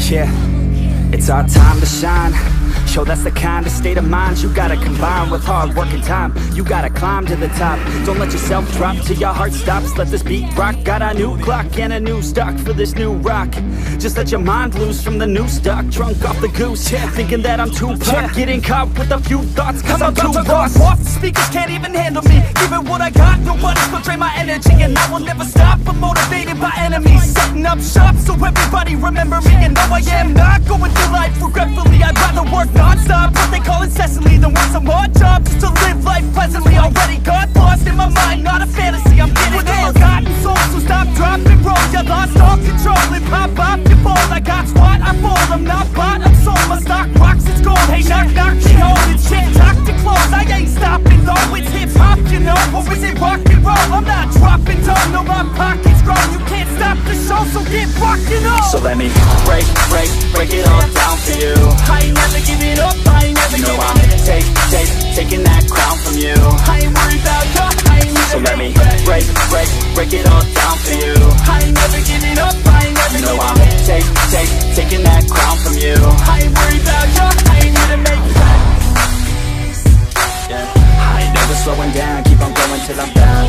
Yeah, it's our time to shine. Yo, that's the kind of state of mind you gotta combine with hard work and time. You gotta climb to the top. Don't let yourself drop till your heart stops. Let this beat rock. Got a new clock and a new stock for this new rock. Just let your mind loose from the new stock. Drunk off the goose, yeah, thinking that I'm too pop. Getting caught with a few thoughts cause I'm too lost. Off, the speakers can't even handle me. Giving what I got, nobody's gonna drain my energy. And I will never stop, I'm motivated by enemies. Setting up shop so everybody remember me. And no, I am not going through life regretfully. I'd rather work non-stop, what they call incessantly, than work some hard job just to live life pleasantly. Already got lost in my mind, not a fantasy. I'm getting there, forgotten soul, so stop, drop, and roll. You lost all control and pop off your ball. I got squat, I fall, I'm not bought, I'm sold. My stock rocks, it's gold. Hey, knock, knock, she holding shit, talk to close. I ain't stopping though, it's hip-hop, you know. Or is it rock and roll? I'm not dropping down, no, my pocket's grown. You can't stop the show, so get rockin' on. So let me break it all down for you. I ain't never giving up, I ain't never giving up. Taking that crown from you. I ain't worried about you, I ain't never. So let me break it all down for you. I ain't never giving up, I ain't never giving up. Taking that crown from you. I ain't worried about you, I ain't here to make it. Yeah, I ain't never slowing down, keep on going till I'm down.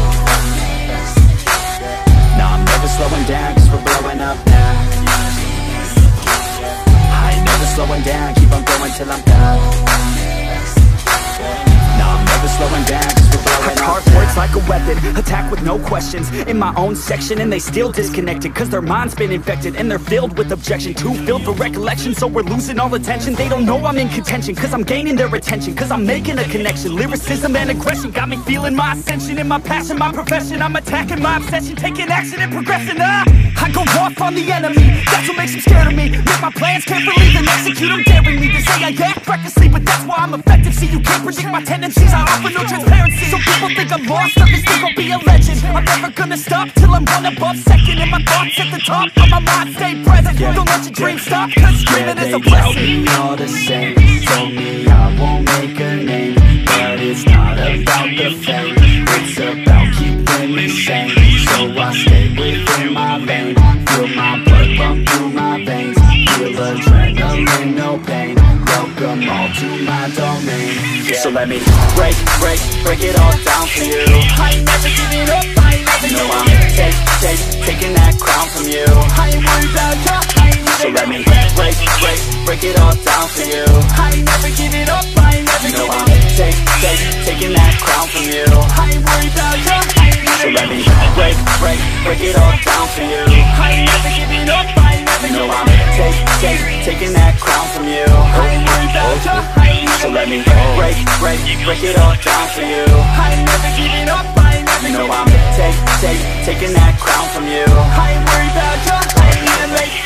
No, I'm never slowing down, cause we're blowing up now. I ain't never slowing down, keep on going till I'm down. No, I'm never slowing down, cause we're blowing up. Hard words like a weapon, attack with no questions. In my own section and they still disconnected, cause their mind's been infected and they're filled with objection. Too filled for recollection, so we're losing all attention. They don't know I'm in contention, cause I'm gaining their attention. Cause I'm making a connection, lyricism and aggression got me feeling my ascension. In my passion, my profession, I'm attacking my obsession. Taking action and progressing, I go off on the enemy, that's what makes them scared of me. Make my plans carefully, then execute them daring me. They say I act recklessly, but that's why I'm effective. See, you can't predict my tendencies, I offer no transparency. So people think I'm lost, others think I'll be a legend. I'm never gonna stop till I'm one above second. And my thoughts at the top, but my mind stay present. Don't let your dreams stop, cause dreaming is a blessing. They all the same, told me I won't make a name, but it's not about the fame, it's about keeping me sane. So I stay within my lane, feel my blood pump through my veins, feel adrenaline, no pain. Welcome all to my domain. So let me break it all down for you. I ain't never giving up, I ain't never giving up. No, I'm taking that crown from you. I ain't worried about you, I ain't never. So let me break it all down for you. I ain't never giving up, I ain't never giving up. No, I'm taking that crown from you. I ain't worried about you, I ain't never. So let me break it all down for you. I ain't never giving up, I ain't never giving up. No, I'm taking that crown from you. I ain't worried about you, I ain't never. So let me break it all down for you. I ain't never giving up, I ain't never. No, I'm taking that crown from you. I ain't worried about you, I ain't never.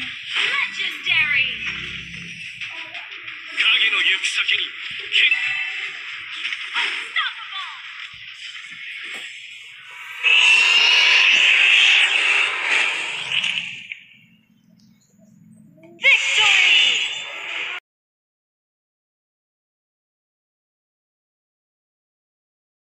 Legendary!